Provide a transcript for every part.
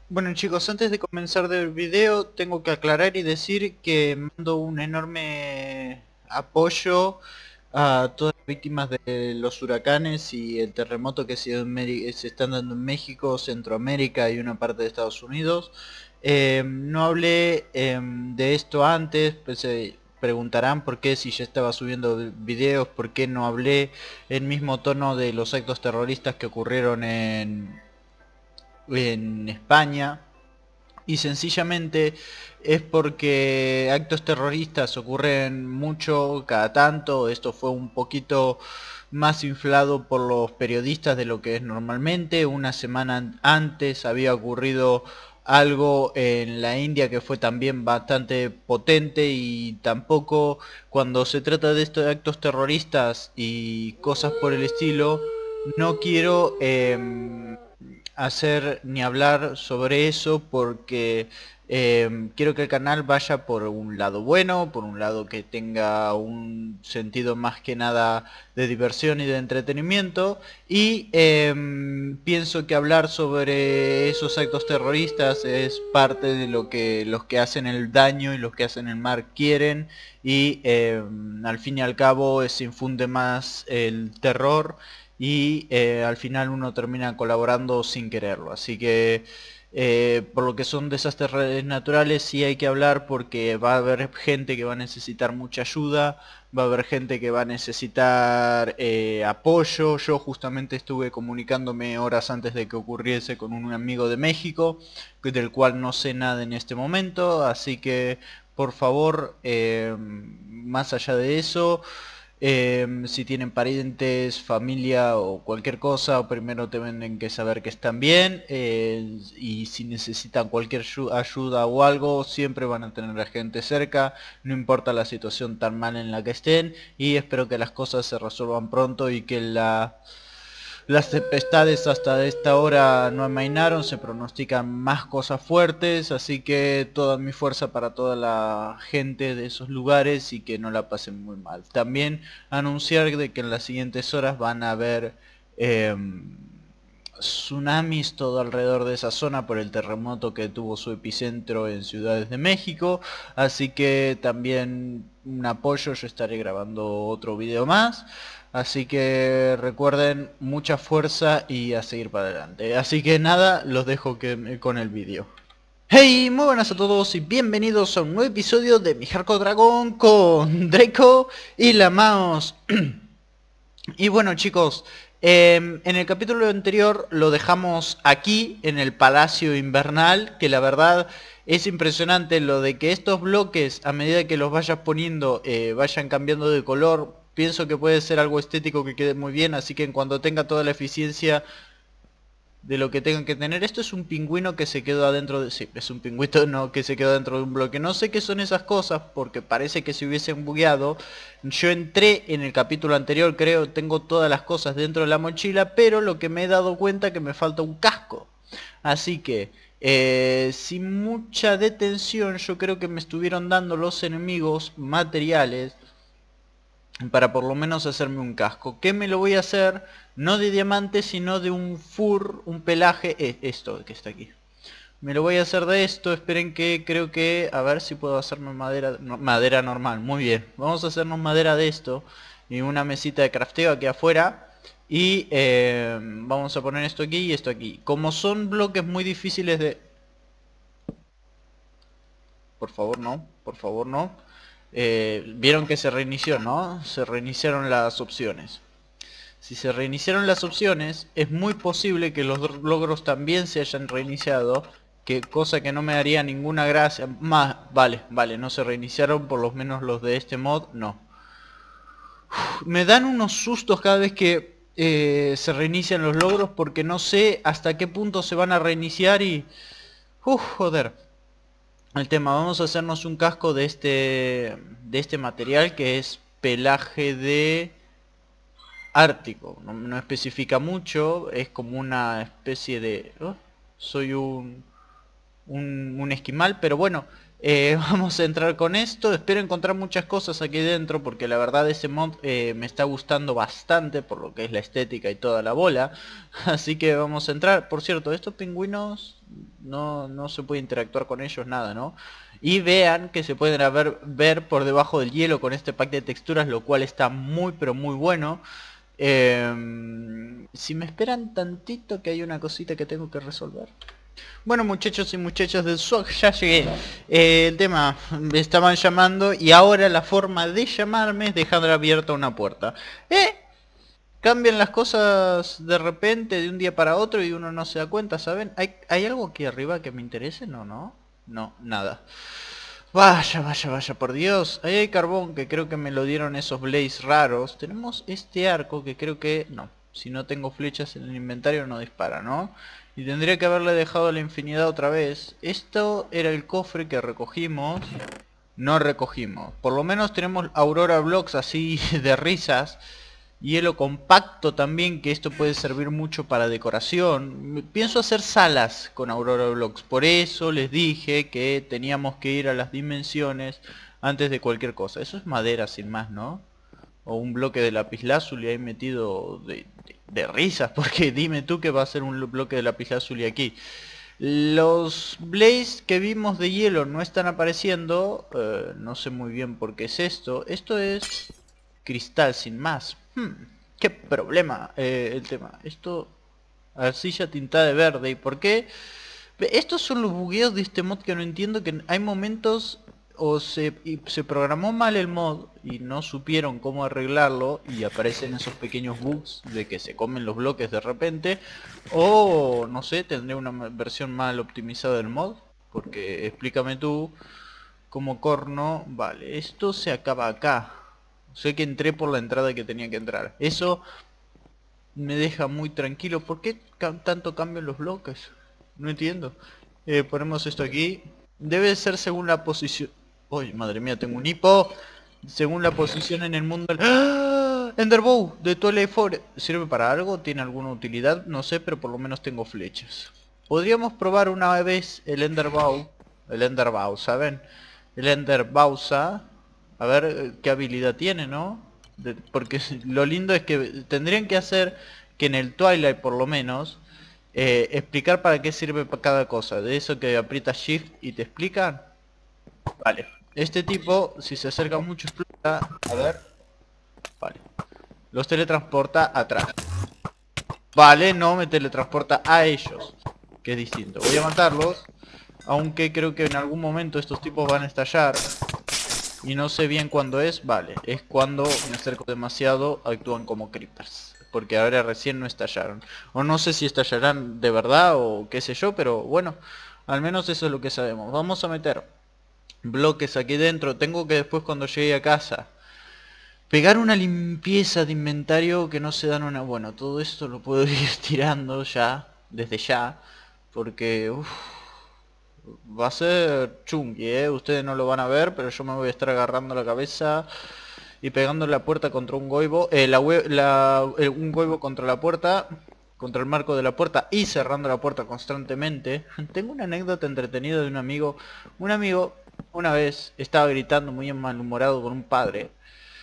Bueno chicos, antes de comenzar el video tengo que aclarar y decir que mando un enorme apoyo a todas las víctimas de los huracanes y el terremoto que se están dando en México, Centroamérica y una parte de Estados Unidos. No hablé de esto antes, pues se preguntarán por qué si ya estaba subiendo videos, por qué no hablé el mismo tono de los actos terroristas que ocurrieron en España. Y sencillamente es porque actos terroristas ocurren mucho cada tanto. Esto fue un poquito más inflado por los periodistas de lo que es normalmente. Una semana antes había ocurrido algo en la India que fue también bastante potente, y tampoco cuando se trata de estos actos terroristas y cosas por el estilo no quiero hacer ni hablar sobre eso, porque quiero que el canal vaya por un lado bueno, por un lado que tenga un sentido más que nada de diversión y de entretenimiento. Y pienso que hablar sobre esos actos terroristas es parte de lo que los que hacen el daño y los que hacen el mal quieren, y al fin y al cabo se infunde más el terror, y al final uno termina colaborando sin quererlo. Así que por lo que son desastres naturales sí hay que hablar, porque va a haber gente que va a necesitar mucha ayuda, va a haber gente que va a necesitar apoyo. Yo justamente estuve comunicándome horas antes de que ocurriese con un amigo de México, del cual no sé nada en este momento, así que por favor, más allá de eso, si tienen parientes, familia o cualquier cosa, primero tienen que saber que están bien, y si necesitan cualquier ayuda o algo, siempre van a tener a gente cerca, no importa la situación tan mal en la que estén. Y espero que las cosas se resuelvan pronto y que las tempestades hasta esta hora no amainaron. Se pronostican más cosas fuertes, así que toda mi fuerza para toda la gente de esos lugares y que no la pasen muy mal. También anunciar de que en las siguientes horas van a haber tsunamis todo alrededor de esa zona por el terremoto que tuvo su epicentro en Ciudades de México. Así que también un apoyo, yo estaré grabando otro video más. Así que recuerden, mucha fuerza y a seguir para adelante. Así que nada, los dejo con el vídeo. Hey, muy buenas a todos y bienvenidos a un nuevo episodio de mi Hardcore Dragon con Draco y la Mouse. Y bueno chicos, en el capítulo anterior lo dejamos aquí en el Palacio Invernal, que la verdad es impresionante lo de que estos bloques, a medida que los vayas poniendo, vayan cambiando de color. Pienso que puede ser algo estético que quede muy bien, así que en cuanto tenga toda la eficiencia de lo que tengan que tener. Esto es un pingüino que se quedó adentro de... Sí, es un pingüino, no, que se quedó dentro de un bloque. No sé qué son esas cosas, porque parece que se hubiesen bugueado. Yo entré en el capítulo anterior, creo, tengo todas las cosas dentro de la mochila, pero lo que me he dado cuenta que me falta un casco. Así que, sin mucha detención, yo creo que me estuvieron dando los enemigos materiales para por lo menos hacerme un casco. ¿Qué me lo voy a hacer? No de diamante, sino de un fur, un pelaje, esto que está aquí. Me lo voy a hacer de esto. Esperen que creo que... A ver si puedo hacerme madera, madera normal. Muy bien. Vamos a hacernos madera de esto. Y una mesita de crafteo aquí afuera. Y vamos a poner esto aquí y esto aquí. Como son bloques muy difíciles de... Por favor no, por favor no. Vieron que se reinició, ¿no? Se reiniciaron las opciones. Si se reiniciaron las opciones, es muy posible que los logros también se hayan reiniciado, que cosa que no me daría ninguna gracia. Más, vale, no se reiniciaron, por lo menos los de este mod, no. Me dan unos sustos cada vez que se reinician los logros, porque no sé hasta qué punto se van a reiniciar y... joder. El tema, vamos a hacernos un casco de este material que es pelaje de ártico. No especifica mucho, es como una especie de... soy un esquimal, pero bueno, vamos a entrar con esto. Espero encontrar muchas cosas aquí dentro porque la verdad ese mod me está gustando bastante por lo que es la estética y toda la bola. Así que vamos a entrar. Por cierto, estos pingüinos no se puede interactuar con ellos nada, ¿no? Y vean que se pueden ver por debajo del hielo con este pack de texturas, lo cual está muy pero muy bueno. Si me esperan tantito que hay una cosita que tengo que resolver. Bueno, muchachos y muchachas del SWAG, ya llegué. El tema, me estaban llamando y ahora la forma de llamarme es dejar abierta una puerta. Cambian las cosas de repente de un día para otro y uno no se da cuenta, ¿saben? ¿Hay algo aquí arriba que me interese? No, nada. Vaya, por Dios. Ahí hay carbón que creo que me lo dieron esos blaze raros. Tenemos este arco que creo que... No, si no tengo flechas en el inventario no dispara, ¿no? Y tendría que haberle dejado la infinidad otra vez. Esto era el cofre que recogimos. No recogimos. Por lo menos tenemos Aurora Blocks así de risas. Hielo compacto también, que esto puede servir mucho para decoración. Pienso hacer salas con Aurora Blocks. Por eso les dije que teníamos que ir a las dimensiones antes de cualquier cosa. Eso es madera sin más, ¿no? O un bloque de lapislázuli ahí metido de risas. Porque dime tú que va a ser un bloque de lapislázuli aquí. Los blaze que vimos de hielo no están apareciendo. No sé muy bien por qué es esto. Esto es cristal sin más. Qué problema el tema. Esto, arcilla tintada de verde. ¿Y por qué? Estos son los bugueos de este mod que no entiendo. Que hay momentos o se programó mal el mod y no supieron cómo arreglarlo y aparecen esos pequeños bugs de que se comen los bloques de repente, o no sé, tendré una versión mal optimizada del mod, porque explícame tú cómo corno. Vale, esto se acaba acá. Sé que entré por la entrada que tenía que entrar. Eso me deja muy tranquilo. ¿Por qué tanto cambio en los bloques? No entiendo. Ponemos esto aquí. Debe ser según la posición... Uy, madre mía, tengo un hipo. Según la posición en el mundo... ¡Ah! Enderbow de Twilight Forest. ¿Sirve para algo? ¿Tiene alguna utilidad? No sé, pero por lo menos tengo flechas. Podríamos probar una vez el Enderbow. El Enderbow, ¿saben? El Enderbowsa. A ver qué habilidad tiene, ¿no? Porque lo lindo es que tendrían que hacer que en el Twilight por lo menos explicar para qué sirve cada cosa. De eso que aprietas Shift y te explican. Vale. Este tipo, si se acerca mucho, explota. A ver. Vale. Los teletransporta atrás. Vale, no me teletransporta a ellos, que es distinto. Voy a matarlos, aunque creo que en algún momento estos tipos van a estallar. Y no sé bien cuándo es. Vale, es cuando me acerco demasiado, actúan como creepers. Porque ahora recién no estallaron. O no sé si estallarán de verdad o qué sé yo, pero bueno, al menos eso es lo que sabemos. Vamos a meter bloques aquí dentro. Tengo que después cuando llegue a casa pegar una limpieza de inventario que no se dan una... Bueno, todo esto lo puedo ir tirando ya, desde ya. Porque... va a ser chunky, ustedes no lo van a ver, pero yo me voy a estar agarrando la cabeza y pegando la puerta contra un goibo, un goibo contra la puerta, contra el marco de la puerta y cerrando la puerta constantemente. Tengo una anécdota entretenida de un amigo. Un amigo una vez estaba gritando muy malhumorado con un padre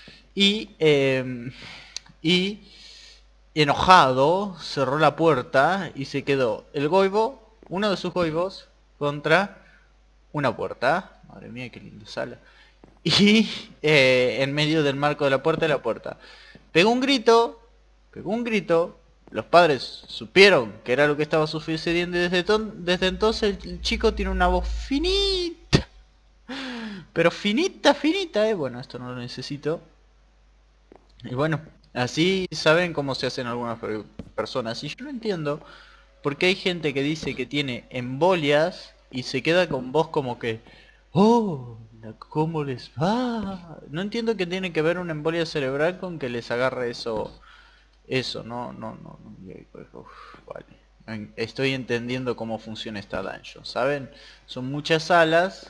y enojado cerró la puerta y se quedó el goibo, uno de sus goibos, contra una puerta. Madre mía, qué linda sala. Y en medio del marco de la puerta. Pegó un grito, pegó un grito. Los padres supieron que era lo que estaba sucediendo y desde entonces el chico tiene una voz finita. Pero finita, finita, Bueno, esto no lo necesito. Y bueno, así saben cómo se hacen algunas personas. Y yo no entiendo por qué hay gente que dice que tiene embolias y se queda con voz como que... ¡Oh! ¿Cómo les va? No entiendo que tiene que ver una embolia cerebral con que les agarre eso. Eso, no. Uf, vale. Estoy entendiendo cómo funciona esta dungeon, ¿saben? Son muchas salas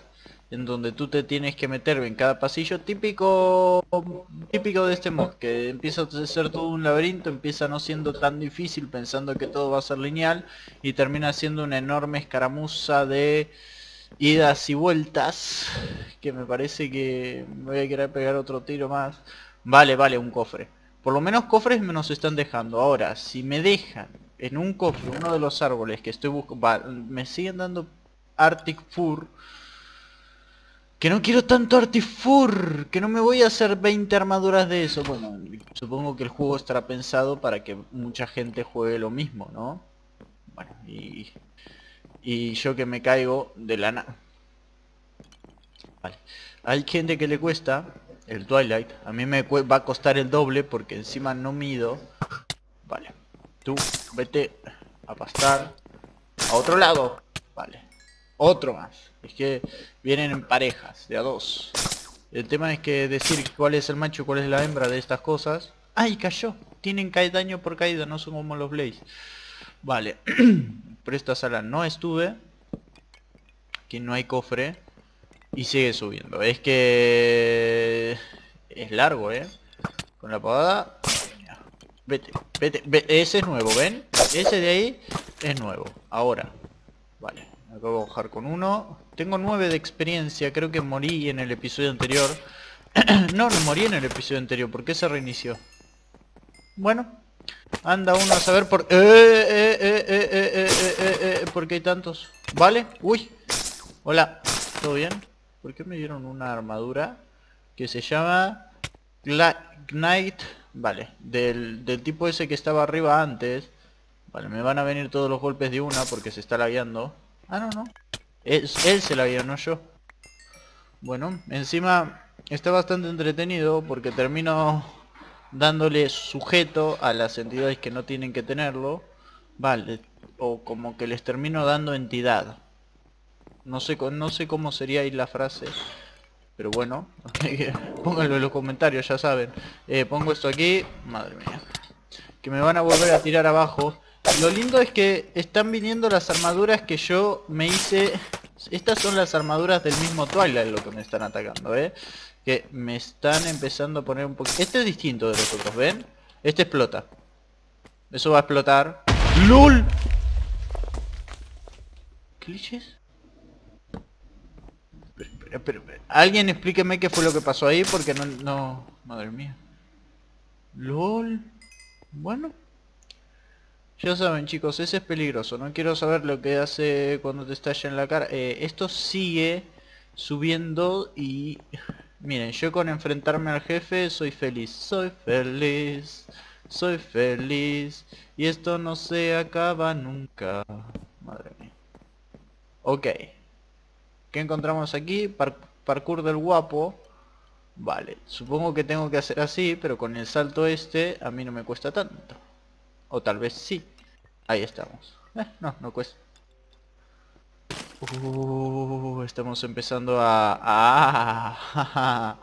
en donde tú te tienes que meter en cada pasillo, típico de este mod, que empieza a ser todo un laberinto, empieza no siendo tan difícil pensando que todo va a ser lineal y termina siendo una enorme escaramuza de idas y vueltas, que me parece que me voy a querer pegar otro tiro más. Vale, un cofre. Por lo menos cofres me nos están dejando. Ahora, si me dejan en un cofre uno de los árboles que estoy buscando, me siguen dando Arctic Fur. Que no quiero tanto Arctic Fur, que no me voy a hacer 20 armaduras de eso. Bueno, supongo que el juego estará pensado para que mucha gente juegue lo mismo, ¿no? Bueno, y yo que me caigo de la nada. Vale. Hay gente que le cuesta el Twilight. A mí me va a costar el doble porque encima no mido. Vale. Tú, vete a pastar a otro lado. Vale. Otro más. Es que vienen en parejas, de a dos. El tema es que decir cuál es el macho y cuál es la hembra de estas cosas. ¡Ay, cayó! Tienen daño por caída, no son como los Blaze. Vale. Por esta sala no estuve. Aquí no hay cofre. Y sigue subiendo. Es que... es largo, con la pavada. Vete. Ese es nuevo, ¿ven? Ese de ahí es nuevo. Ahora. Vale. Acabo de bajar con uno. Tengo 9 de experiencia. Creo que morí en el episodio anterior. No morí en el episodio anterior. ¿Por qué se reinició? Bueno. Anda uno a saber por... ¿por qué hay tantos? ¿Vale? Uy. Hola. ¿Todo bien? ¿Por qué me dieron una armadura que se llama Knight? Vale, del tipo ese que estaba arriba antes. Vale, me van a venir todos los golpes de una porque se está lagueando. Ah, no. Él se lagueó, no yo. Bueno, encima está bastante entretenido porque termino dándole sujeto a las entidades que no tienen que tenerlo. Vale, o como que les termino dando entidad. No sé cómo sería ahí la frase. Pero bueno, pónganlo en los comentarios, ya saben. Pongo esto aquí. Madre mía. Que me van a volver a tirar abajo. Lo lindo es que están viniendo las armaduras que yo me hice. Estas son las armaduras del mismo Twilight lo que me están atacando, que me están empezando a poner un poquito... Este es distinto de los otros, ¿ven? Este explota. Eso va a explotar. ¡LOL! ¿Glitches? Pero, alguien explíqueme qué fue lo que pasó ahí porque no... Madre mía. LOL. Bueno. Ya saben, chicos, ese es peligroso. No quiero saber lo que hace cuando te estalla en la cara. Esto sigue subiendo y... Miren, yo con enfrentarme al jefe soy feliz. Soy feliz. Soy feliz. Y esto no se acaba nunca. Madre mía. Ok. ¿Qué encontramos aquí? Parkour del guapo. Vale, supongo que tengo que hacer así, pero con el salto este a mí no me cuesta tanto. O tal vez sí. Ahí estamos. No cuesta. Estamos empezando a...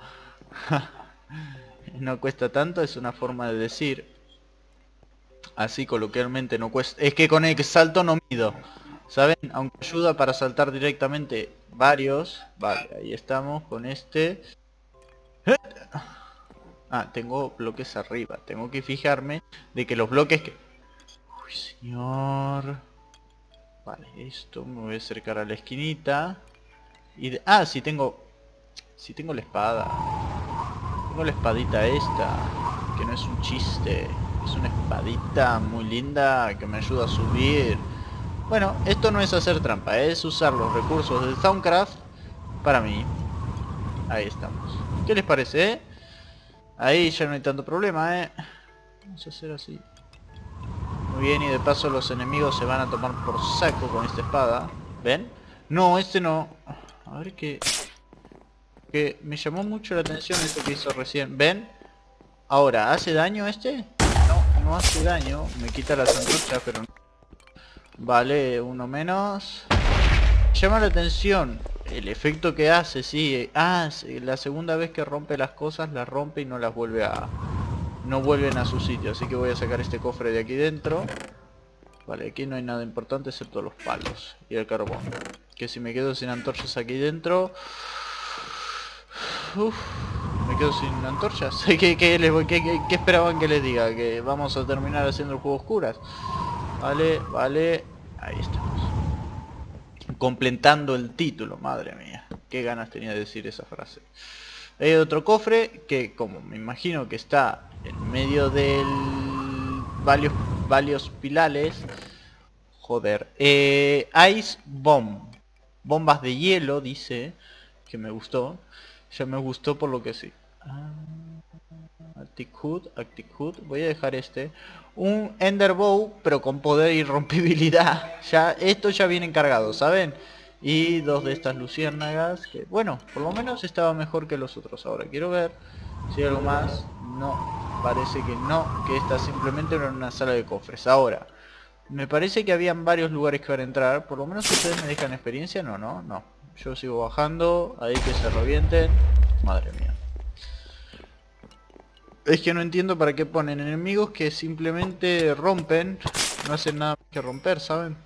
No cuesta tanto, es una forma de decir. Así coloquialmente no cuesta. Es que con el salto no mido. ¿Saben? Aunque ayuda para saltar directamente varios. Vale, ahí estamos con este. Ah, tengo bloques arriba. Tengo que fijarme de que los bloques que... Uy, señor. Vale, esto me voy a acercar a la esquinita. Y ah, sí tengo la espada. Tengo la espadita esta. Que no es un chiste. Es una espadita muy linda que me ayuda a subir. Bueno, esto no es hacer trampa, es usar los recursos del Soundcraft para mí. Ahí estamos. ¿Qué les parece, Ahí ya no hay tanto problema, Vamos a hacer así. Muy bien, y de paso los enemigos se van a tomar por saco con esta espada. ¿Ven? No, este no. A ver qué... Que me llamó mucho la atención esto que hizo recién. ¿Ven? Ahora, ¿hace daño este? No hace daño. Me quita las antorchas, pero no. Vale, uno menos. Llama la atención el efecto que hace, sí. Ah, sí, la segunda vez que rompe las cosas, las rompe y no las vuelve a... No vuelven a su sitio, así que voy a sacar este cofre de aquí dentro. Vale, aquí no hay nada importante excepto los palos y el carbón. Que que si me quedo sin antorchas aquí dentro... Uf, me quedo sin antorchas. ¿Qué esperaban que les diga? Que vamos a terminar haciendo el juego oscuras. Vale, vale. Ahí estamos. Completando el título, madre mía. Qué ganas tenía de decir esa frase. Hay otro cofre que, como me imagino que está en medio del... varios pilares. Joder. Ice Bomb. Bombas de hielo, dice. Que me gustó. Ya me gustó por lo que sí. Arctic Hood. Voy a dejar este. Un Ender Bow, pero con poder y rompibilidad. Ya, esto ya viene cargado, ¿saben? Y dos de estas luciérnagas. Que, bueno, por lo menos estaba mejor que los otros. Ahora quiero ver si hay algo más. No, parece que no. Que esta simplemente era una sala de cofres. Ahora, me parece que habían varios lugares que van a entrar. Por lo menos ustedes me dejan experiencia. No. Yo sigo bajando. Ahí que se revienten. Madre mía. Es que no entiendo para qué ponen enemigos que simplemente rompen. No hacen nada más que romper, ¿saben?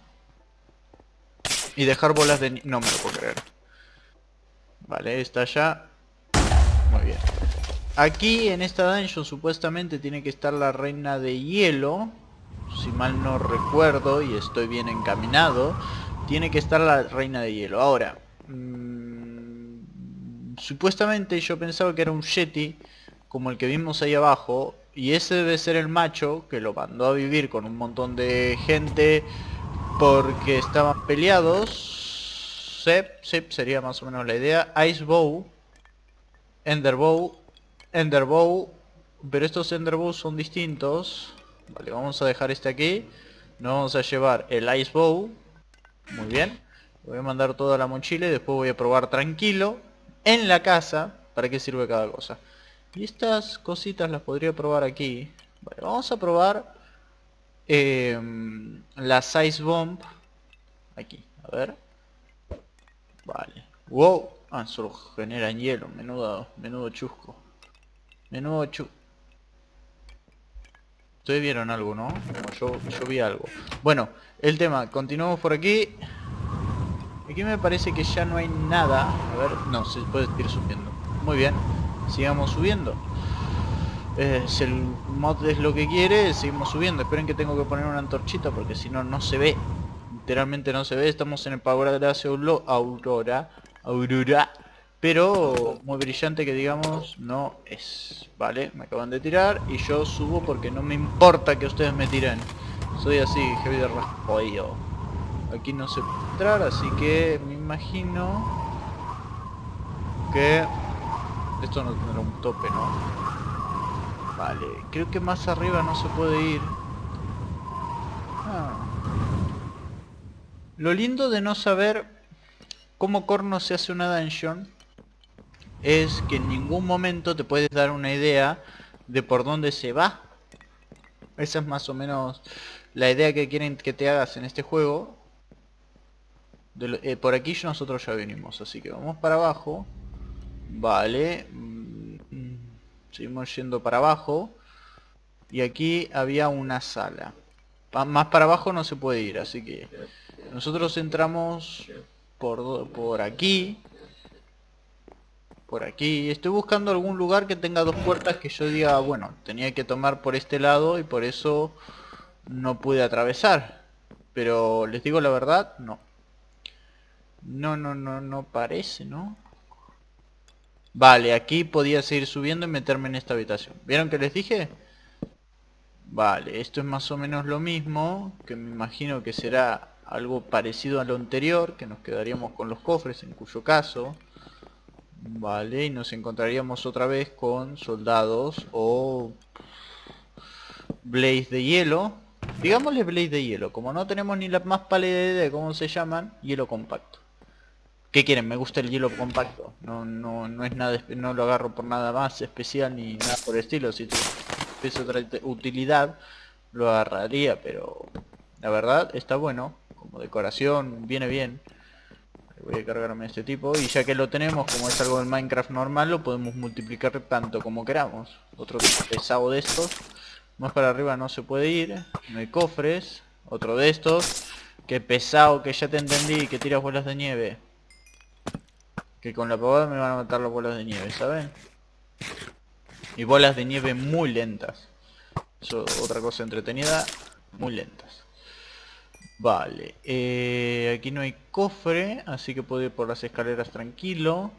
Y dejar bolas de... No me lo puedo creer. Vale, está ya. Muy bien. Aquí en esta dungeon supuestamente tiene que estar la reina de hielo. Si mal no recuerdo y estoy bien encaminado. Tiene que estar la reina de hielo. Ahora... supuestamente yo pensaba que era un Yeti, como el que vimos ahí abajo, y ese debe ser el macho que lo mandó a vivir con un montón de gente porque estaban peleados. Sí, sería más o menos la idea. Ice Bow, Ender Bow, pero estos Ender Bows son distintos. Vale, vamos a dejar este aquí. Nos vamos a llevar el Ice Bow. Muy bien. Voy a mandar toda la mochila y después voy a probar tranquilo en la casa para qué sirve cada cosa. Y estas cositas las podría probar aquí. Vale, vamos a probar la Size Bomb aquí, a ver. Vale. Wow. Ah, solo generan hielo. Menudo chusco. Ustedes vieron algo, ¿no? Como yo vi algo. Bueno, el tema, continuamos por aquí. Aquí me parece que ya no hay nada. A ver, no, se puede ir subiendo. Muy bien, sigamos subiendo. Si el mod es lo que quiere, seguimos subiendo. Esperen que tengo que poner una antorchita porque si no, no se ve. Literalmente no se ve. Estamos en el Palacio Aurora. Pero muy brillante que digamos no es. Vale, me acaban de tirar y yo subo porque no me importa que ustedes me tiren. Soy así, heavy de raspoillo. Aquí no se puede entrar, así que me imagino que esto no tendrá un tope, ¿no? Vale, creo que más arriba no se puede ir. Lo lindo de no saber cómo corno se hace una dungeon es que en ningún momento te puedes dar una idea de por dónde se va. Esa es más o menos la idea que quieren que te hagas en este juego. Por aquí nosotros ya venimos, así que vamos para abajo. Vale. Seguimos yendo para abajo. Y aquí había una sala. Más para abajo no se puede ir, así que nosotros entramos por aquí. Por aquí. Estoy buscando algún lugar que tenga dos puertas que yo diga, bueno, tenía que tomar por este lado y por eso no pude atravesar. Pero les digo la verdad, no. No parece, ¿no? Vale, aquí podía seguir subiendo y meterme en esta habitación. ¿Vieron que les dije? Vale, esto es más o menos lo mismo, que me imagino que será algo parecido a lo anterior, que nos quedaríamos con los cofres, en cuyo caso... Vale, y nos encontraríamos otra vez con soldados o... Blaze de hielo. Digámosle Blaze de hielo, como no tenemos ni la más pálida idea de cómo se llaman, hielo compacto. ¿Qué quieren? Me gusta el hielo compacto. No es nada, no lo agarro por nada más especial ni nada por el estilo. Si tuviese otra utilidad, lo agarraría, pero la verdad está bueno. Como decoración, viene bien. Voy a cargarme este tipo. Y ya que lo tenemos, como es algo del Minecraft normal, lo podemos multiplicar tanto como queramos. Otro pesado de estos. Más para arriba no se puede ir. No hay cofres. Otro de estos. Qué pesado, que ya te entendí, que tiras bolas de nieve. Que con la pavada me van a matar las bolas de nieve, ¿saben? Y bolas de nieve muy lentas. Eso, otra cosa entretenida, muy lentas. Vale, aquí no hay cofre, así que puedo ir por las escaleras tranquilo.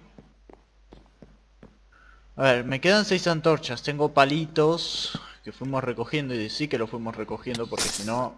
A ver, me quedan 6 antorchas, tengo palitos que fuimos recogiendo y sí que lo fuimos recogiendo porque si no...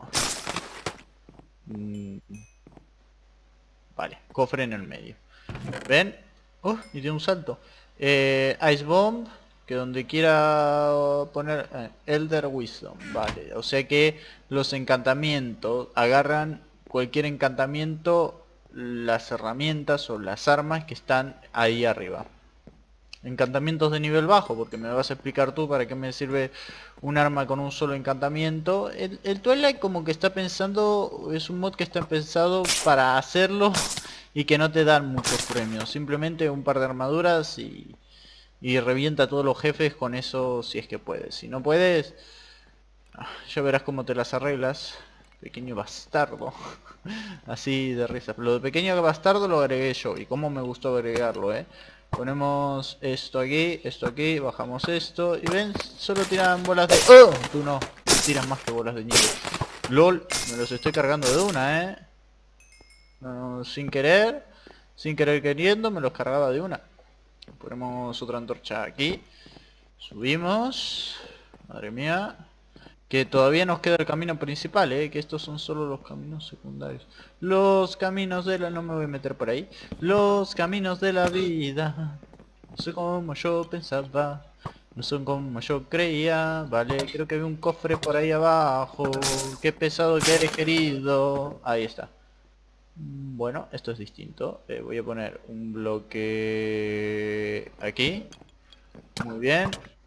Vale, cofre en el medio. ¿Ven? Y de un salto. Ice Bomb, que donde quiera poner Elder Wisdom. Vale, o sea que los encantamientos agarran cualquier encantamiento, las herramientas o las armas que están ahí arriba. Encantamientos de nivel bajo, porque me vas a explicar tú para qué me sirve un arma con un solo encantamiento. El Twilight como que está pensando, es un mod que está pensado para hacerlo y que no te dan muchos premios. Simplemente un par de armaduras y revienta a todos los jefes con eso si es que puedes. Si no puedes, ya verás cómo te las arreglas. Pequeño bastardo. Así de risa. Lo de pequeño bastardo lo agregué yo. Y cómo me gustó agregarlo, Ponemos esto aquí, bajamos esto. Y ven, solo tiran bolas de... ¡Oh! Tú no, tiras más que bolas de nieve. LOL, me los estoy cargando de una, No, sin querer queriendo, me los cargaba de una. Ponemos otra antorcha aquí. Subimos. Madre mía. Que todavía nos queda el camino principal, que estos son solo los caminos secundarios. Los caminos de la... no me voy a meter por ahí. Los caminos de la vida. No sé cómo yo pensaba. No son como yo creía. Vale, creo que había un cofre por ahí abajo. Qué pesado que eres, querido. Ahí está. Bueno, esto es distinto. Voy a poner un bloque aquí. Muy bien.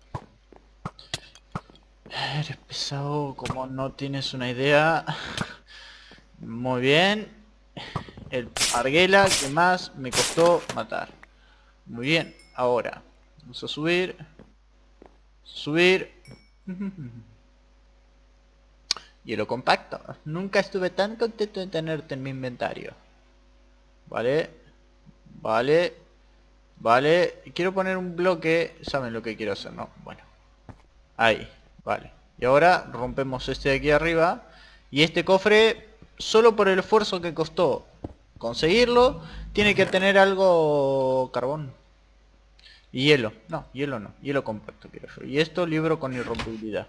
Eres pesado como no tienes una idea. Muy bien. El Arguela que más me costó matar. Muy bien, ahora vamos a subir. Subir. Hielo compacto. Nunca estuve tan contento de tenerte en mi inventario. Vale. Vale. Vale. Quiero poner un bloque. Saben lo que quiero hacer, ¿no? Bueno. Ahí. Vale. Y ahora rompemos este de aquí arriba. Y este cofre, solo por el esfuerzo que costó conseguirlo, tiene que tener algo... carbón. Y hielo. No, hielo no. Hielo compacto quiero yo. Y esto, libro con irrompibilidad.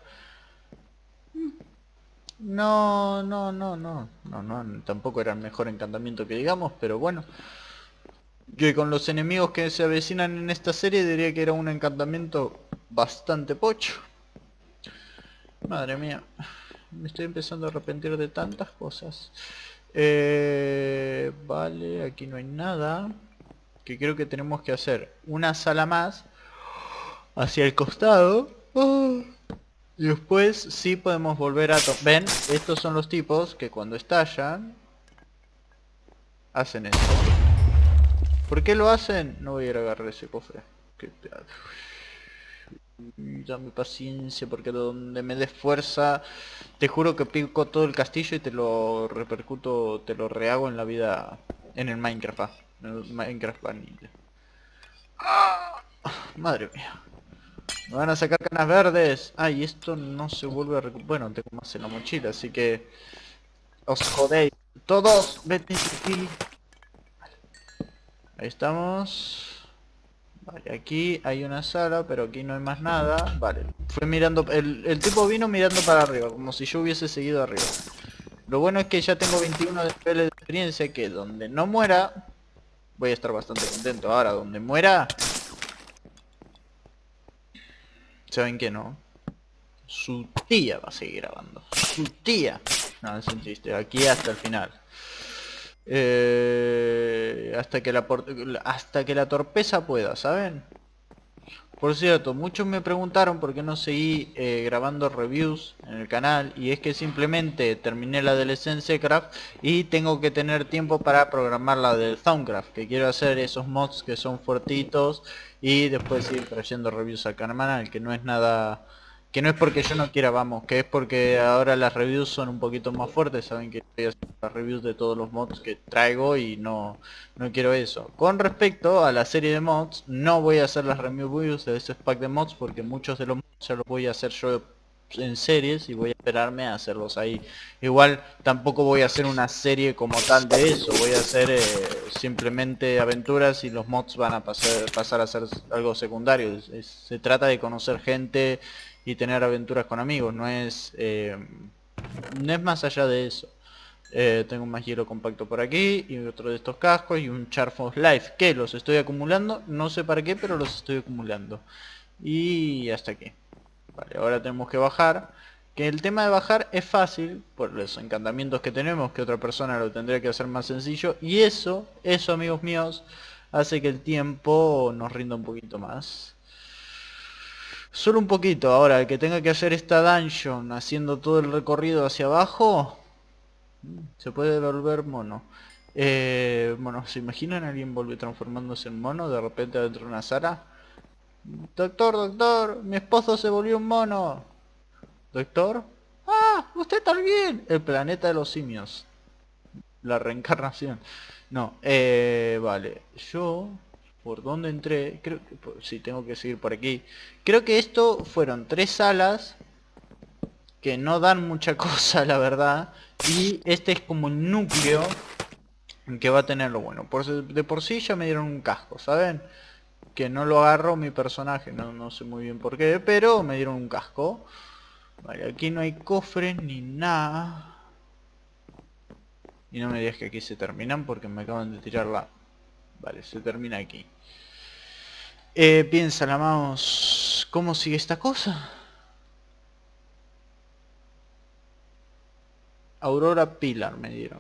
No, no, no, no. No, no. Tampoco era el mejor encantamiento que digamos, pero bueno. Yo con los enemigos que se avecinan en esta serie diría que era un encantamiento bastante pocho. Madre mía, me estoy empezando a arrepentir de tantas cosas. Vale, aquí no hay nada. Que creo que tenemos que hacer una sala más hacia el costado. Y después sí podemos volver a... Ven, estos son los tipos que cuando estallan hacen esto. ¿Por qué lo hacen? No voy a ir a agarrar ese cofre. Dame paciencia porque donde me des fuerza te juro que pico todo el castillo y te lo repercuto, te lo rehago en la vida, en el Minecraft, en el Minecraft Vanilla. Madre mía, me van a sacar canas verdes. Y esto no se vuelve a recuperar. Bueno, tengo más en la mochila, así que os jodéis todos. Vete aquí. Ahí estamos. Vale, aquí hay una sala, pero aquí no hay más nada. Vale, fue mirando, el tipo vino mirando para arriba, como si yo hubiese seguido arriba. Lo bueno es que ya tengo 21 de nivel de experiencia, que donde no muera, voy a estar bastante contento. Ahora, donde muera, ¿saben qué no? Su tía va a seguir grabando. Su tía. No, es un chiste, aquí hasta el final. Hasta que la torpeza pueda, ¿saben? Por cierto, muchos me preguntaron por qué no seguí grabando reviews en el canal, y es que simplemente terminé la del SenseCraft y tengo que tener tiempo para programar la del Thaumcraft, que quiero hacer esos mods que son fuertitos y después ir trayendo reviews al canal, que no es nada Que no es porque yo no quiera, vamos, que es porque ahora las reviews son un poquito más fuertes. Saben que estoy haciendo las reviews de todos los mods que traigo y no quiero eso. Con respecto a la serie de mods, no voy a hacer las reviews de ese pack de mods porque muchos de los mods ya los voy a hacer yo en series y voy a esperarme a hacerlos ahí. Igual tampoco voy a hacer una serie como tal de eso, voy a hacer simplemente aventuras y los mods van a pasar a ser algo secundario. Se trata de conocer gente y tener aventuras con amigos, no es más allá de eso. Tengo más hielo compacto por aquí y otro de estos cascos y un Charfos Life que los estoy acumulando, no sé para qué, pero los estoy acumulando. Y hasta aquí. Vale, ahora tenemos que bajar. Que el tema de bajar es fácil por los encantamientos que tenemos, que otra persona lo tendría que hacer más sencillo. Y eso amigos míos, hace que el tiempo nos rinda un poquito más. Solo un poquito. Ahora, el que tenga que hacer esta dungeon haciendo todo el recorrido hacia abajo, se puede volver mono. Bueno, ¿se imaginan a alguien vuelve transformándose en mono de repente dentro de una sala? Doctor, doctor, mi esposo se volvió un mono. Doctor. Ah, usted también. El planeta de los simios. La reencarnación. No, vale. Yo, ¿por dónde entré? Creo que sí, tengo que seguir por aquí. Creo que esto fueron 3 salas que no dan mucha cosa, la verdad. Y este es como un núcleo que va a tener lo bueno. De por sí ya me dieron un casco, ¿saben? Que no lo agarró mi personaje, no sé muy bien por qué, pero me dieron un casco. Vale, aquí no hay cofres ni nada. Y no me digas que aquí se terminan porque me acaban de tirar la... Vale, se termina aquí. Piensa la mouse, ¿cómo sigue esta cosa? Aurora Pilar me dieron.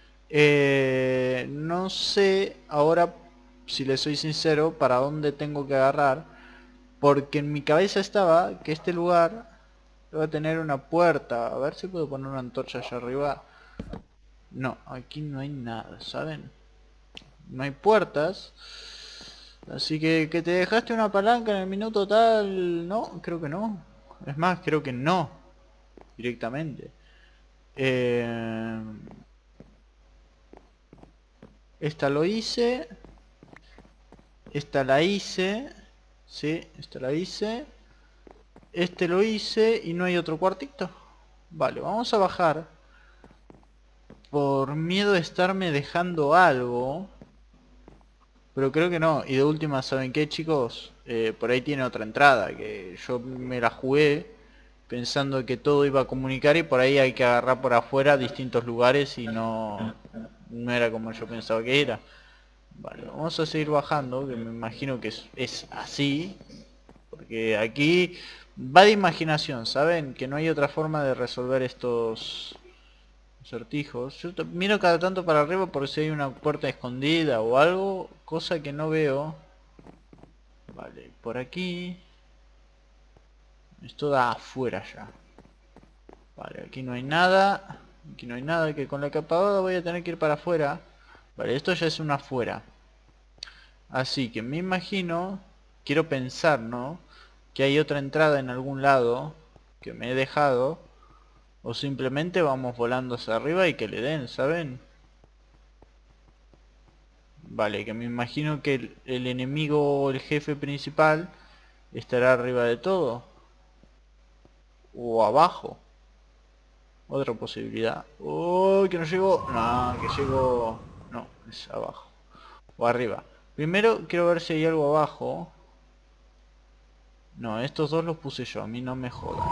No sé ahora, si le soy sincero, para dónde tengo que agarrar. Porque en mi cabeza estaba que este lugar va a tener una puerta. A ver si puedo poner una antorcha allá arriba. No, aquí no hay nada, ¿saben? No hay puertas. Así que te dejaste una palanca en el minuto tal... No, creo que no. Es más, creo que no. Directamente. Esta lo hice. Esta la hice. Sí, esta la hice. Este lo hice y no hay otro cuartito. Vale, vamos a bajar. Por miedo de estarme dejando algo. Pero creo que no. Y de última, ¿saben qué, chicos? Por ahí tiene otra entrada. Que yo me la jugué pensando que todo iba a comunicar y por ahí hay que agarrar por afuera distintos lugares y no era como yo pensaba que era. Vale, vamos a seguir bajando, que me imagino que es así. Porque aquí va de imaginación, ¿saben? Que no hay otra forma de resolver estos acertijos. Yo miro cada tanto para arriba por si hay una puerta escondida o algo, cosa que no veo. Vale, por aquí. Esto da afuera ya. Vale, aquí no hay nada. Aquí no hay nada, que con la capada voy a tener que ir para afuera. Vale, esto ya es una afuera. Así que me imagino, quiero pensar, ¿no? Que hay otra entrada en algún lado que me he dejado. O simplemente vamos volando hacia arriba y que le den, ¿saben? Vale, que me imagino que el enemigo o el jefe principal estará arriba de todo. O abajo. Otra posibilidad. ¡Oh! Que no llegó. No, que llegó. No, es abajo. O arriba. Primero quiero ver si hay algo abajo. No, estos dos los puse yo. A mí no me jodan.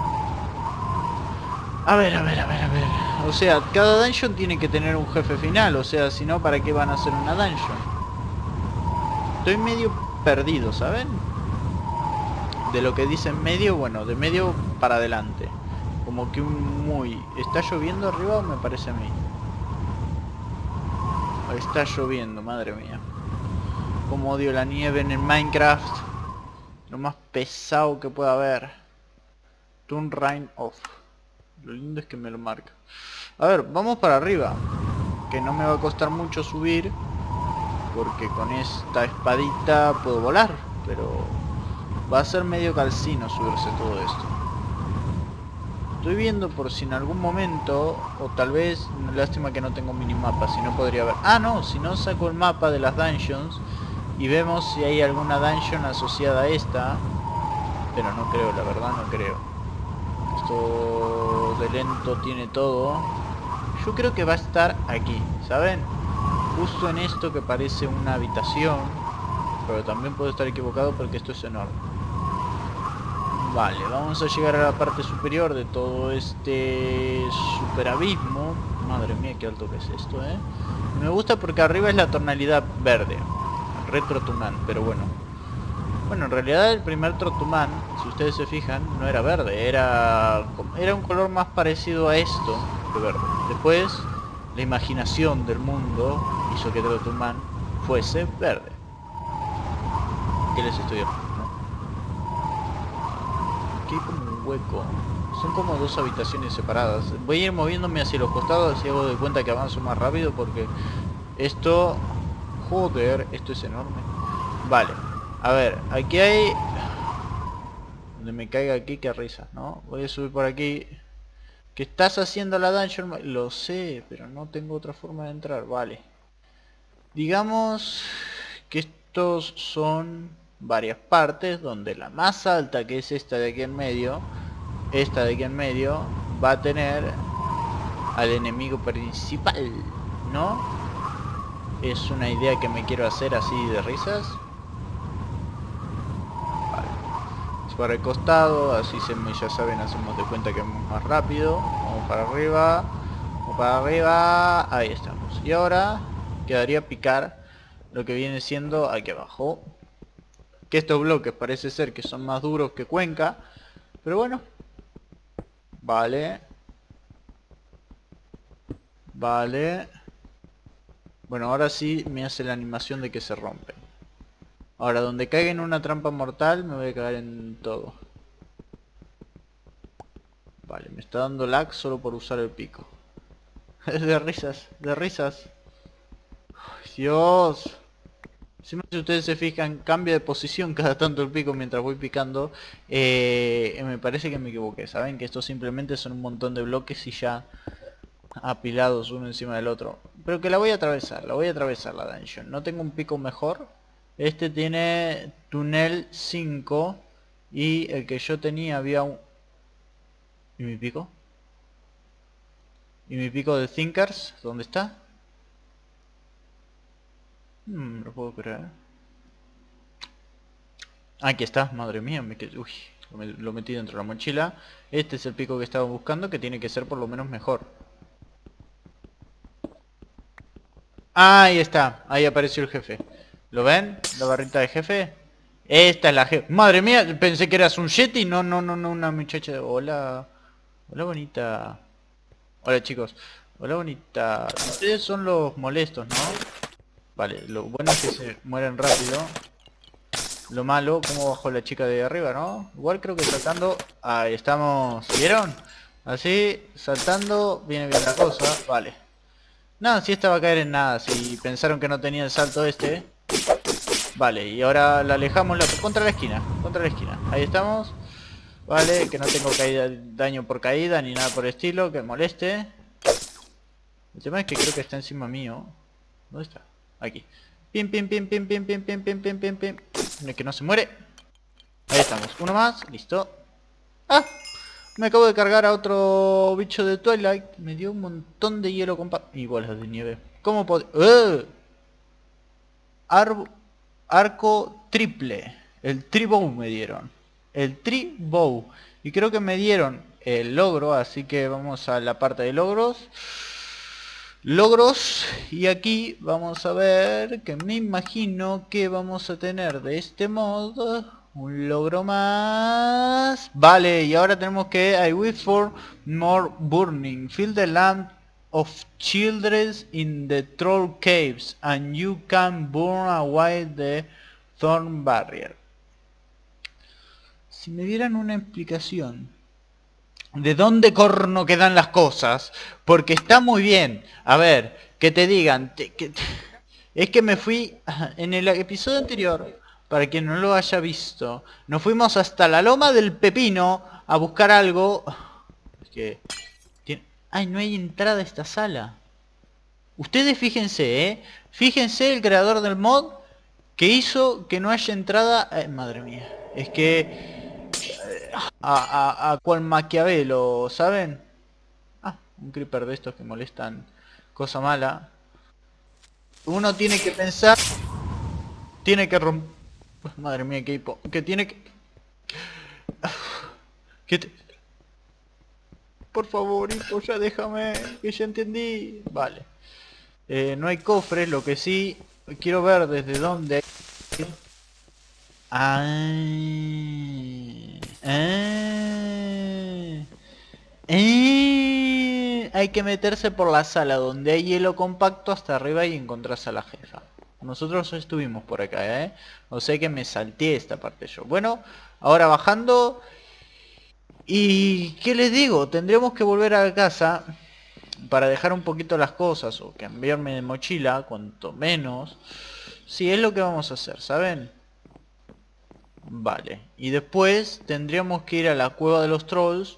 A ver. O sea, cada dungeon tiene que tener un jefe final. O sea, si no, ¿para qué van a hacer una dungeon? Estoy medio perdido, ¿saben? De lo que dicen medio, bueno, de medio para adelante. Como que un muy... ¿Está lloviendo arriba o me parece a mí? Está lloviendo, madre mía. Como odio la nieve en el Minecraft. Lo más pesado que pueda haber. Turn Rain Off. Lo lindo es que me lo marca. A ver, vamos para arriba. Que no me va a costar mucho subir. Porque con esta espadita puedo volar. Pero va a ser medio calcino subirse todo esto. Estoy viendo por si en algún momento, o tal vez, lástima que no tengo minimapa, si no podría ver. Ah, no, si no saco el mapa de las dungeons y vemos si hay alguna dungeon asociada a esta. Pero no creo, la verdad no creo. Esto de lento tiene todo. Yo creo que va a estar aquí, ¿saben? Justo en esto que parece una habitación. Pero también puedo estar equivocado porque esto es enorme. Vale, vamos a llegar a la parte superior de todo este super abismo. Madre mía, qué alto que es esto, ¿eh? Me gusta porque arriba es la tonalidad verde. Retro Tuman, pero bueno. Bueno, en realidad el primer Trotuman, si ustedes se fijan, no era verde. Era un color más parecido a esto que verde. Después, la imaginación del mundo hizo que Trotuman fuese verde. ¿Qué les estoy hablando? Aquí hay como un hueco. Son como dos habitaciones separadas. Voy a ir moviéndome hacia los costados así hago de cuenta que avanzo más rápido porque esto... Joder, esto es enorme. Vale, a ver, aquí hay... Donde me caiga aquí, qué risa, ¿no? Voy a subir por aquí. ¿Qué estás haciendo la dungeon? Lo sé, pero no tengo otra forma de entrar, vale. Digamos que estos son varias partes donde la más alta, que es esta de aquí en medio, esta de aquí en medio, va a tener al enemigo principal, ¿no? Es una idea que me quiero hacer así de risas. Vale. Es para el costado, así ya saben, hacemos de cuenta que vamos más rápido. Vamos para arriba, vamos para arriba, ahí estamos. Y ahora quedaría picar lo que viene siendo aquí abajo. Que estos bloques parece ser que son más duros que Cuenca, pero bueno. Vale. Vale. Bueno, ahora sí me hace la animación de que se rompen. Ahora, donde caiga en una trampa mortal, me voy a caer en todo. Vale, me está dando lag solo por usar el pico. De risas, de risas. Ay, Dios. Si ustedes se fijan, cambia de posición cada tanto el pico mientras voy picando. Me parece que me equivoqué. Saben que estos simplemente son un montón de bloques y ya apilados uno encima del otro. Pero que la voy a atravesar la dungeon. No tengo un pico mejor. Este tiene túnel 5 y el que yo tenía había un... ¿Y mi pico? ¿Y mi pico de Thinkers? ¿Dónde está? No lo puedo creer. Aquí está, madre mía, uy, lo metí dentro de la mochila. Este es el pico que estaba buscando, que tiene que ser por lo menos mejor. Ahí está, ahí apareció el jefe. ¿Lo ven? La barrita de jefe. Esta es la jefe. Madre mía, pensé que eras un Yeti. No, una muchacha. Hola. Hola, bonita. Hola, chicos. Hola, bonita. Ustedes son los molestos, ¿no? Vale, lo bueno es que se mueren rápido. Lo malo, como bajó la chica de arriba, ¿no? Igual creo que saltando... Ahí estamos. ¿Vieron? Así, saltando, viene bien la cosa. Vale. No, si esta va a caer en nada. Si pensaron que no tenía el salto este. Vale, y ahora la alejamos contra la esquina. Contra la esquina. Ahí estamos. Vale, que no tengo caída, daño por caída ni nada por el estilo que moleste. El tema es que creo que está encima mío. ¿Dónde está? Aquí. Pim, pim, pim, pim, pim, pim, pim, pim, pim, pim, pim. Que no se muere. Ahí estamos. Uno más. Listo. ¡Ah! Me acabo de cargar a otro bicho de Twilight. Me dio un montón de hielo con y bolas de nieve. ¿Cómo puedo...? Arco triple. El Tribow me dieron. El Tribow. Y creo que me dieron el logro. Así que vamos a la parte de logros. Logros. Y aquí vamos a ver que me imagino que vamos a tener de este modo... Un logro más. Vale, y ahora tenemos que I wish for more burning. Fill the lamp of children in the troll caves and you can burn away the thorn barrier. Si me dieran una explicación de dónde corno quedan las cosas, porque está muy bien. A ver, que te digan es que me fui en el episodio anterior. Para quien no lo haya visto, nos fuimos hasta la loma del pepino a buscar algo. Es que... ¡Ay, no hay entrada a esta sala! Ustedes fíjense, Fíjense el creador del mod que hizo que no haya entrada... madre mía. Es que... a cual Maquiavelo, ¿saben? Ah, un creeper de estos que molestan. Cosa mala. Uno tiene que pensar... Tiene que romper... Madre mía, qué hipo. Que tiene que... Por favor, hipo, ya déjame. Que ya entendí. Vale. No hay cofres, lo que sí... Quiero ver desde dónde... Ah, hay que meterse por la sala donde hay hielo compacto hasta arriba y encontrás a la jefa. Nosotros estuvimos por acá, O sea que me salté esta parte yo. Bueno, ahora bajando. ¿Y qué les digo? Tendremos que volver a casa para dejar un poquito las cosas o cambiarme de mochila, cuanto menos. Sí, es lo que vamos a hacer, ¿saben? Vale, y después tendríamos que ir a la cueva de los trolls.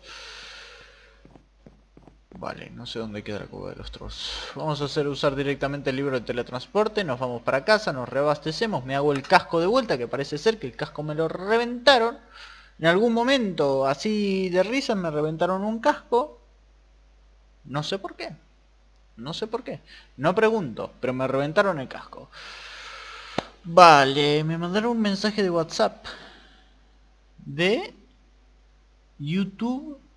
Vale, no sé dónde queda la cueva de los trolls. Vamos a usar directamente el libro de teletransporte. Nos vamos para casa, nos reabastecemos. Me hago el casco de vuelta, que parece ser que el casco me lo reventaron. En algún momento, así de risa, me reventaron un casco. No sé por qué. No sé por qué. No pregunto, pero me reventaron el casco. Vale, me mandaron un mensaje de WhatsApp. De... YouTube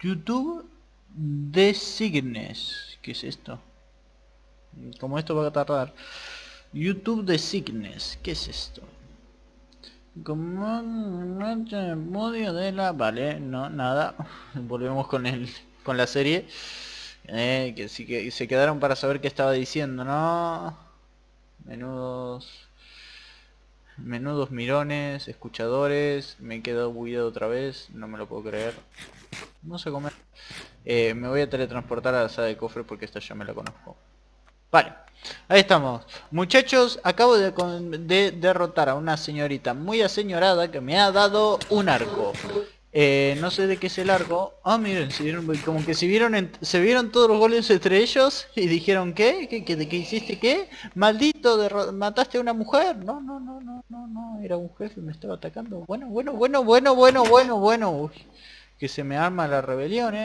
Designes. ¿Qué es esto? Como esto va a tardar. YouTube Designes. ¿Qué es esto? Como modio de la... Vale, no, nada. Volvemos con la serie. Que sí que se quedaron para saber qué estaba diciendo, ¿no? Menudos mirones, escuchadores. Me he quedado bugueado otra vez. No me lo puedo creer. No sé comer. Me voy a teletransportar a la sala de cofre porque esta ya me la conozco. Vale, ahí estamos. Muchachos, acabo de derrotar a una señorita muy aseñorada que me ha dado un arco. No sé de qué es el arco. Ah, miren, como que se vieron todos los goles entre ellos y dijeron ¿qué? ¿Qué hiciste qué? Maldito, mataste a una mujer. No, era un jefe, me estaba atacando. Bueno. Uy, que se me arma la rebelión,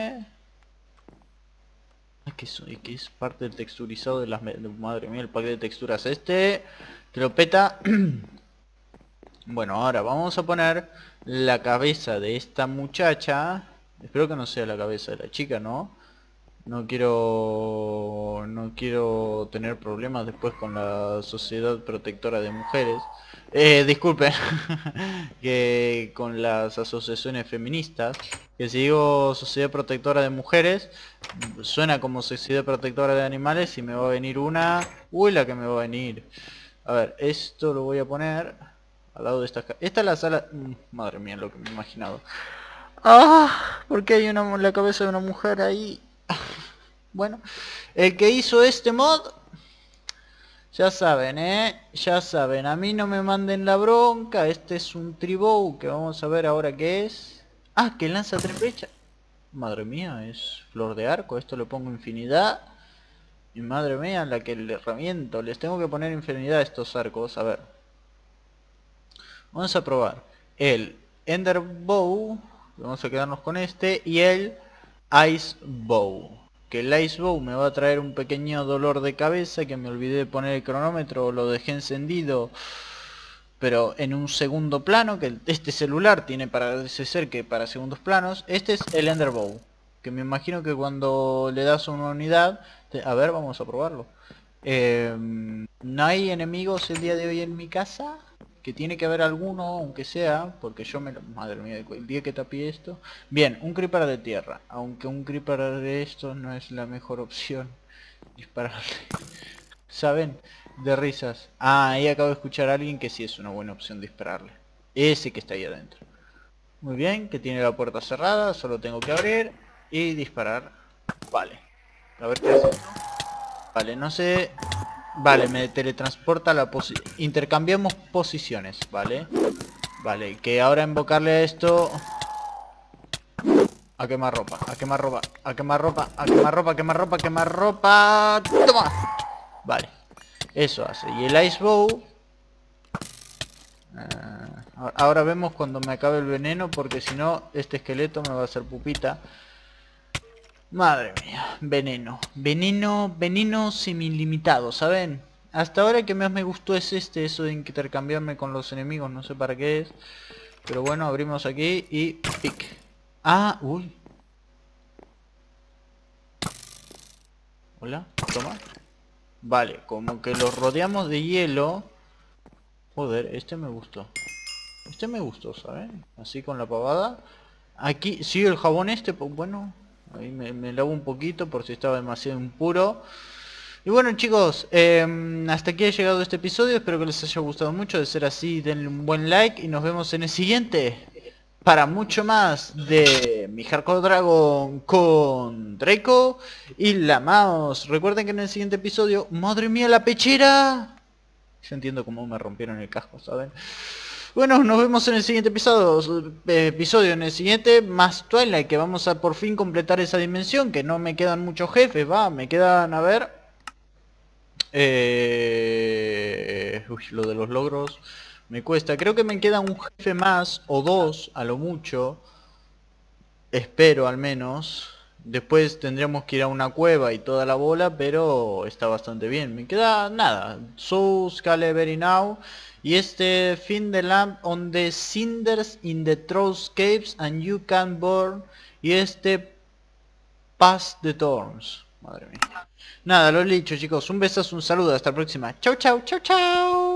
que es parte del texturizado de las... Madre mía, el pack de texturas este que lo peta. Bueno, ahora vamos a poner la cabeza de esta muchacha. Espero que no sea la cabeza de la chica, ¿no? No quiero tener problemas después con la Sociedad Protectora de Mujeres. Disculpen. Que con las asociaciones feministas. Que si digo Sociedad Protectora de Mujeres, suena como Sociedad Protectora de Animales y me va a venir una... Uy, la que me va a venir. A ver, esto lo voy a poner al lado de esta... Esta es la sala... Madre mía, lo que me he imaginado. Ah, ¿por qué hay la cabeza de una mujer ahí? Bueno, el que hizo este mod, ya saben, ya saben, a mí no me manden la bronca. Este es un tribou que vamos a ver ahora qué es. Ah, que lanza 3 flechas. Madre mía, es flor de arco. Esto lo pongo infinidad. Y madre mía, la que le reviento. Les tengo que poner infinidad a estos arcos. A ver, vamos a probar el Ender Bow. Vamos a quedarnos con este. Y el Ice Bow. Que el Ice Bow me va a traer un pequeño dolor de cabeza, que me olvidé de poner el cronómetro, lo dejé encendido, pero en un segundo plano, que este celular tiene para ser que para segundos planos. Este es el Ender Bow, que me imagino que cuando le das una unidad, a ver, vamos a probarlo. No hay enemigos el día de hoy en mi casa. Que tiene que haber alguno, aunque sea, porque yo me lo... Madre mía, el día que tapé esto... Bien, un creeper de tierra. Aunque un creeper de estos no es la mejor opción. Dispararle. ¿Saben? De risas. Ah, ahí acabo de escuchar a alguien que sí es una buena opción dispararle. Ese que está ahí adentro. Muy bien, que tiene la puerta cerrada. Solo tengo que abrir y disparar. Vale. A ver qué hace. Vale, no sé... Vale, me teletransporta a la posición. Intercambiamos posiciones, ¿vale? Vale, que ahora invocarle a esto... A quemar ropa, a quemar ropa, a quemar ropa, a quemar ropa, a quemar ropa, a quemar ropa. ¡Toma! Vale. Eso hace. Y el Ice Bow... ahora vemos cuando me acabe el veneno, porque si no, este esqueleto me va a hacer pupita. Madre mía, veneno. Veneno, veneno semilimitado, ¿saben? Hasta ahora que más me gustó es eso de intercambiarme con los enemigos, no sé para qué es. Pero bueno, abrimos aquí y pic. Ah, uy. Hola, toma. Vale, como que los rodeamos de hielo. Joder, este me gustó. Este me gustó, ¿saben? Así con la pavada. Aquí, sí, el jabón este, pues bueno. Ahí me lavo un poquito por si estaba demasiado impuro. Y bueno chicos, hasta aquí ha llegado este episodio. Espero que les haya gustado mucho. De ser así, denle un buen like y nos vemos en el siguiente. Para mucho más de mi Hardcore Dragon con Draco y la mouse. Recuerden que en el siguiente episodio... ¡Madre mía, la pechera! Yo entiendo cómo me rompieron el casco, ¿saben? Bueno, nos vemos en el siguiente episodio, en el siguiente más Twilight, que vamos a por fin completar esa dimensión, que no me quedan muchos jefes, va, me quedan, a ver... uy, lo de los logros me cuesta, creo que me queda un jefe más, o dos, a lo mucho, espero al menos. Después tendríamos que ir a una cueva y toda la bola, pero está bastante bien. Me queda nada. So scale very now. Y este Find the lamp on the cinders in the Trolls caves and you can burn. Y este Pass the Thorns. Madre mía. Nada, lo he dicho chicos. Un besazo, un saludo. Hasta la próxima. Chau, chau, chau, chau.